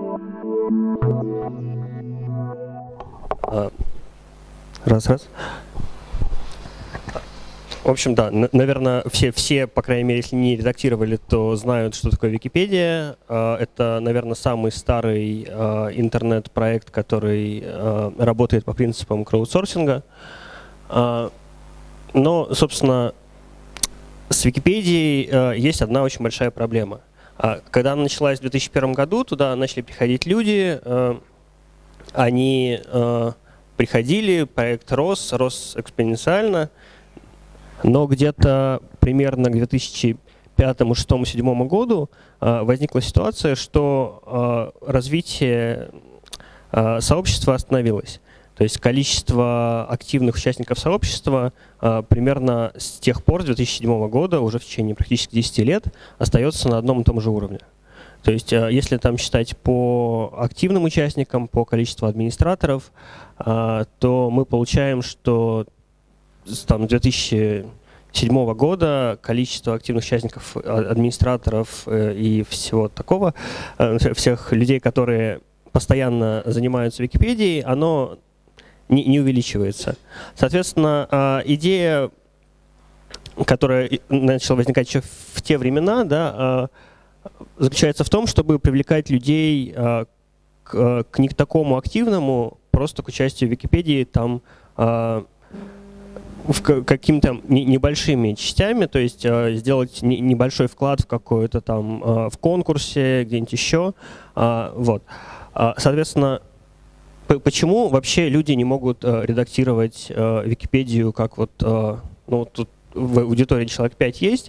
Раз. В общем, да, наверное, все, по крайней мере, если не редактировали, то знают, что такое Википедия. Это, наверное, самый старый интернет-проект, который работает по принципам краудсорсинга. Но, собственно, с Википедией есть одна очень большая проблема. Когда она началась в 2001 году, туда начали приходить люди, они приходили, проект рос экспоненциально, но где-то примерно к 2005, 2006, 2007 году возникла ситуация, что развитие сообщества остановилось. То есть количество активных участников сообщества примерно с тех пор, с 2007 года, уже в течение практически 10 лет, остается на одном и том же уровне. То есть если там считать по активным участникам, по количеству администраторов, то мы получаем, что там, с 2007 года количество активных участников, администраторов и всего такого, всех людей, которые постоянно занимаются Википедией, оно не увеличивается. Соответственно, идея, которая начала возникать еще в те времена, да, заключается в том, чтобы привлекать людей к не к такому активному, просто к участию в Википедии там какими-то небольшими частями, то есть сделать небольшой вклад в какой-то там в конкурсе, где-нибудь еще. Вот. Соответственно, почему вообще люди не могут редактировать Википедию, как вот, ну, тут в аудитории человек 5 есть,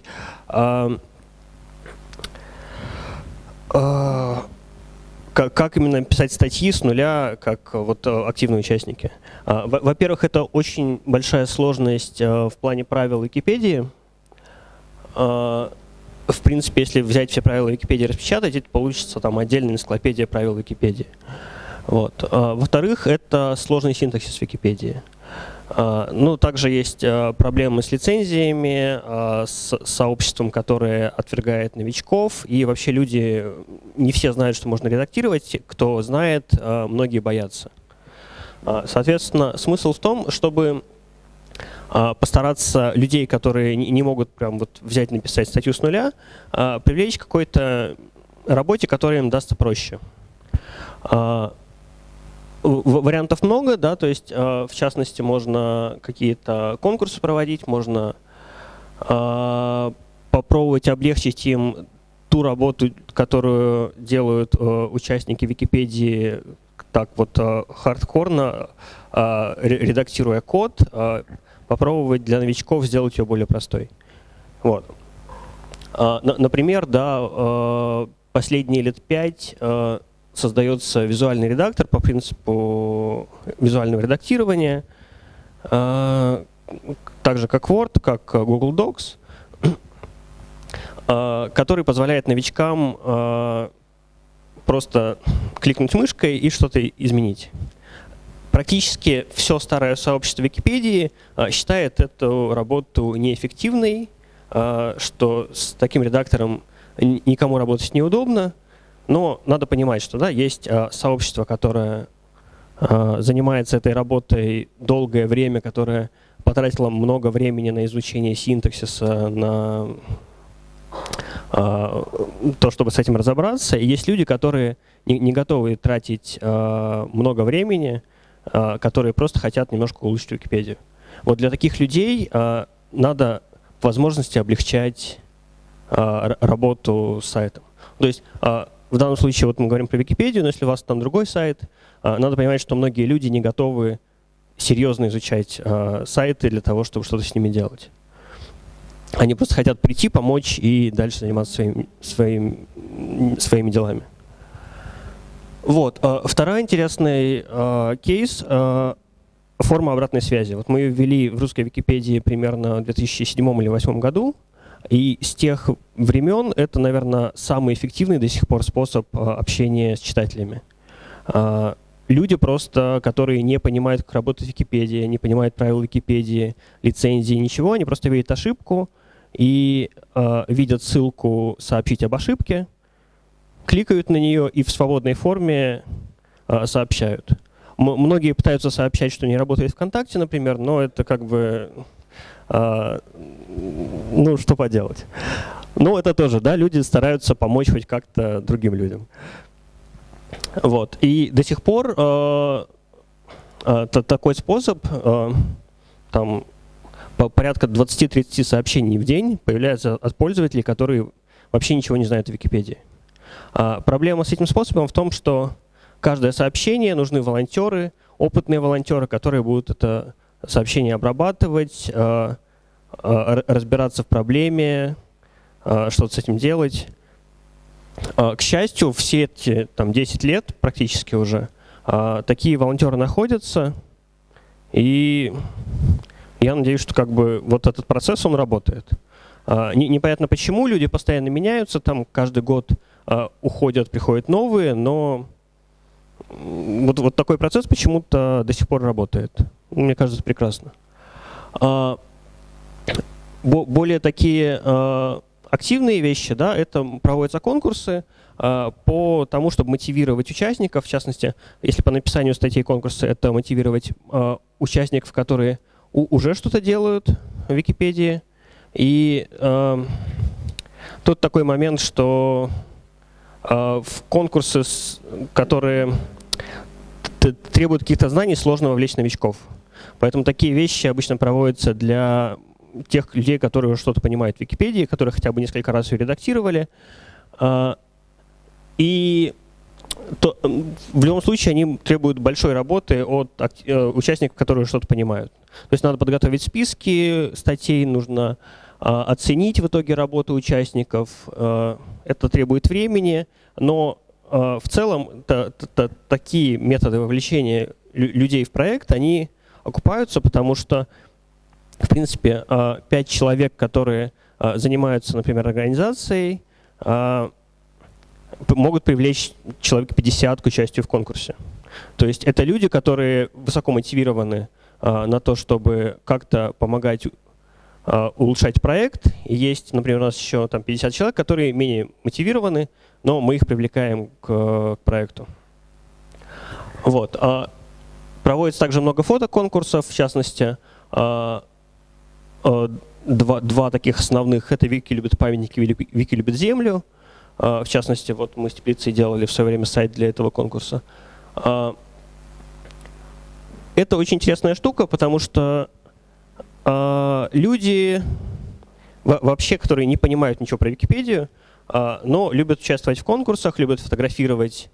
как именно писать статьи с нуля, как вот активные участники? Во-первых, это очень большая сложность в плане правил Википедии. В принципе, если взять все правила Википедии и распечатать, это получится там отдельная энциклопедия правил Википедии. Вот. Во-вторых, это сложный синтаксис Википедии. Ну, также есть проблемы с лицензиями, с сообществом, которое отвергает новичков, и вообще люди, не все знают, что можно редактировать, кто знает, многие боятся. Соответственно, смысл в том, чтобы постараться людей, которые не могут прям вот взять и написать статью с нуля, привлечь к какой-то работе, которая им дастся проще. Вариантов много, да, то есть, в частности, можно какие-то конкурсы проводить, можно попробовать облегчить им ту работу, которую делают участники Википедии, так вот хардкорно, редактируя код, попробовать для новичков сделать ее более простой. Вот. Например, да, последние лет 5 создается визуальный редактор по принципу визуального редактирования, так же как Word, как Google Docs, который позволяет новичкам просто кликнуть мышкой и что-то изменить. Практически все старое сообщество Википедии считает эту работу неэффективной, что с таким редактором никому работать неудобно. Но надо понимать, что да, есть сообщество, которое занимается этой работой долгое время, которое потратило много времени на изучение синтаксиса, на то, чтобы с этим разобраться. И есть люди, которые не готовы тратить много времени, которые просто хотят немножко улучшить Википедию. Вот для таких людей надо по возможности облегчать работу с сайтом. То есть в данном случае вот мы говорим про Википедию, но если у вас там другой сайт, надо понимать, что многие люди не готовы серьезно изучать сайты для того, чтобы что-то с ними делать. Они просто хотят прийти, помочь и дальше заниматься своими делами. Вот. Второй интересный кейс — форма обратной связи. Вот мы ее ввели в русской Википедии примерно в 2007 или 2008 году. И с тех времен это, наверное, самый эффективный до сих пор способ общения с читателями. Люди просто, которые не понимают, как работает Википедия, не понимают правил Википедии, лицензии, ничего, они просто видят ошибку и видят ссылку «Сообщить об ошибке», кликают на нее и в свободной форме сообщают. Многие пытаются сообщать, что не работает ВКонтакте, например, но это как бы, ну, что поделать. Ну, это тоже, да, люди стараются помочь хоть как-то другим людям. Вот. И до сих пор такой способ, там, порядка 20-30 сообщений в день появляется от пользователей, которые вообще ничего не знают о Википедии. Проблема с этим способом в том, что каждое сообщение нужны волонтеры, опытные волонтеры, которые будут это сообщение обрабатывать, разбираться в проблеме, что-то с этим делать. К счастью, все эти там, 10 лет практически уже такие волонтеры находятся, и я надеюсь, что как бы вот этот процесс, он работает. Непонятно почему, люди постоянно меняются, там каждый год уходят, приходят новые, но вот такой процесс почему-то до сих пор работает. Мне кажется, прекрасно. Более такие активные вещи, да, это проводятся конкурсы по тому, чтобы мотивировать участников. В частности, если по написанию статей конкурса, это мотивировать участников, которые уже что-то делают в Википедии. И тут такой момент, что в конкурсы, которые требуют каких-то знаний, сложно вовлечь новичков. Поэтому такие вещи обычно проводятся для тех людей, которые уже что-то понимают в Википедии, которые хотя бы несколько раз ее редактировали. И в любом случае они требуют большой работы от участников, которые что-то понимают. То есть надо подготовить списки статей, нужно оценить в итоге работу участников. Это требует времени, но в целом такие методы вовлечения людей в проект, они окупаются, потому что, в принципе, 5 человек, которые занимаются, например, организацией, могут привлечь человек 50 к участию в конкурсе. То есть это люди, которые высоко мотивированы на то, чтобы как-то помогать улучшать проект. И есть, например, у нас еще там 50 человек, которые менее мотивированы, но мы их привлекаем к проекту. Вот. Проводится также много фотоконкурсов, в частности, два таких основных. Это Вики любит памятники, Вики любит землю. В частности, вот мы с Теплицей делали в свое время сайт для этого конкурса. Это очень интересная штука, потому что люди, вообще, которые не понимают ничего про Википедию, но любят участвовать в конкурсах, любят фотографировать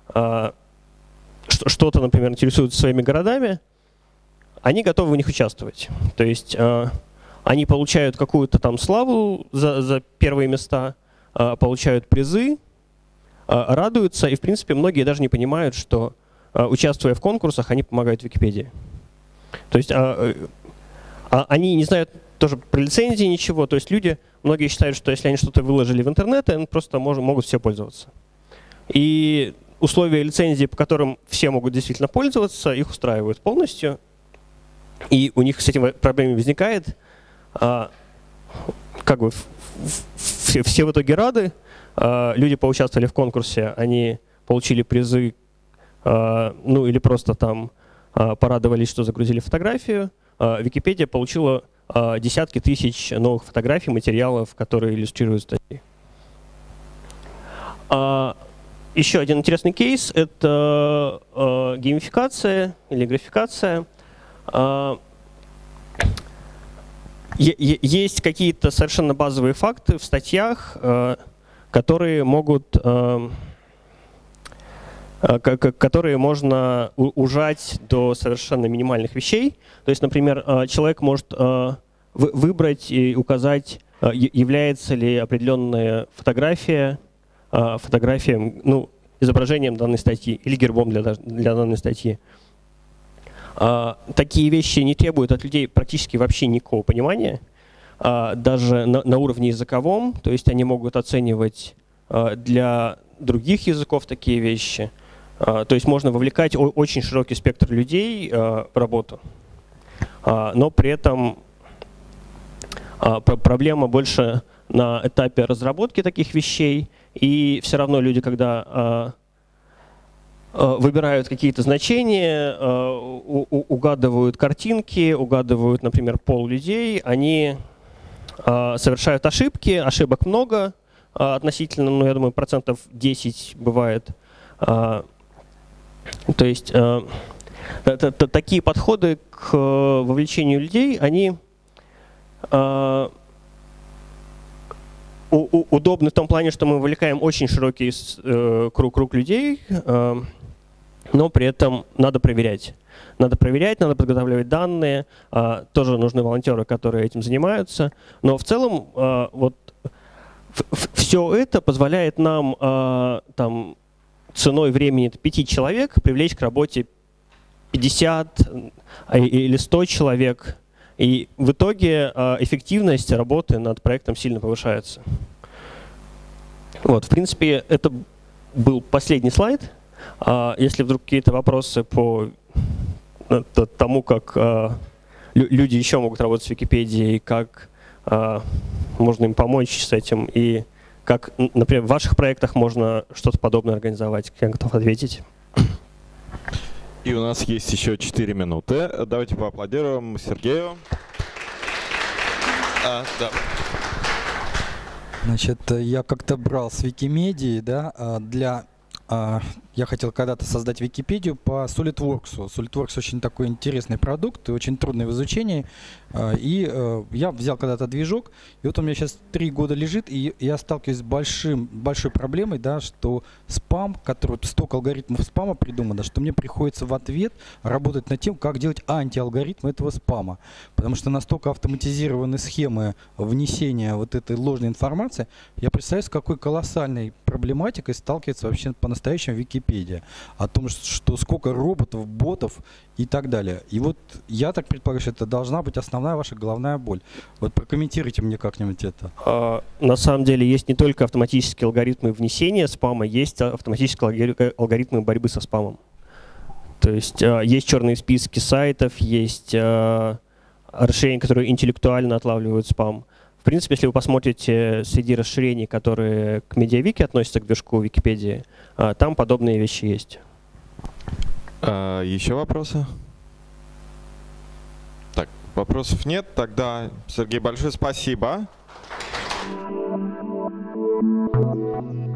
что-то, например, интересуются своими городами, они готовы в них участвовать. То есть они получают какую-то там славу за первые места, получают призы, радуются, и, в принципе, многие даже не понимают, что, участвуя в конкурсах, они помогают Википедии. То есть они не знают тоже про лицензии ничего, то есть люди, многие считают, что если они что-то выложили в интернет, они просто могут все пользоваться. И условия лицензии, по которым все могут действительно пользоваться, их устраивают полностью, и у них с этим проблем возникает. Как бы все в итоге рады, люди поучаствовали в конкурсе, они получили призы, ну или просто там порадовались, что загрузили фотографию. Википедия получила десятки тысяч новых фотографий, материалов, которые иллюстрируют статьи. Еще один интересный кейс – это геймификация или графикация. Есть какие-то совершенно базовые факты в статьях, которые можно ужать до совершенно минимальных вещей. То есть, например, человек может выбрать и указать, является ли определенная фотография ну, изображением данной статьи или гербом для данной статьи. Такие вещи не требуют от людей практически вообще никакого понимания, даже на уровне языковом. То есть они могут оценивать для других языков такие вещи. То есть можно вовлекать очень широкий спектр людей в работу. Но при этом проблема больше на этапе разработки таких вещей и все равно люди, когда выбирают какие-то значения, угадывают картинки, угадывают, например, пол людей, они совершают ошибки, ошибок много относительно, ну, я думаю, процентов 10 бывает. То есть такие подходы к вовлечению людей, они удобны в том плане, что мы вовлекаем очень широкий круг людей, но при этом надо проверять. Надо проверять, надо подготавливать данные. Тоже нужны волонтеры, которые этим занимаются. Но в целом вот все это позволяет нам там, ценой времени 5 человек привлечь к работе 50 или 100 человек. И в итоге эффективность работы над проектом сильно повышается. Вот, в принципе, это был последний слайд. Если вдруг какие-то вопросы по тому, как люди еще могут работать с Википедией, как можно им помочь с этим, и как, например, в ваших проектах можно что-то подобное организовать, я готов ответить. И у нас есть еще 4 минуты. Давайте поаплодируем Сергею. Да. Значит, я как-то брал с Викимедии, да, я хотел когда-то создать Википедию по SolidWorks. SolidWorks очень такой интересный продукт и очень трудный в изучении. И я взял когда-то движок, и вот он у меня сейчас 3 года лежит, и я сталкиваюсь с большой проблемой, да, что спам, который столько алгоритмов спама придумано, что мне приходится в ответ работать над тем, как делать антиалгоритм этого спама. Потому что настолько автоматизированы схемы внесения вот этой ложной информации, я представляю, с какой колоссальной проблематикой сталкивается вообще по-настоящему Википедия. О том, что сколько роботов, ботов и так далее. И вот я так предполагаю, что это должна быть основная ваша головная боль. Вот прокомментируйте мне как-нибудь это. На самом деле есть не только автоматические алгоритмы внесения спама, есть автоматические алгоритмы борьбы со спамом. То есть есть черные списки сайтов, есть расширения, которые интеллектуально отлавливают спам. В принципе, если вы посмотрите среди расширений, которые к MediaWiki относятся к движку Википедии, там подобные вещи есть. Еще вопросы? Так, вопросов нет. Тогда, Сергей, большое спасибо.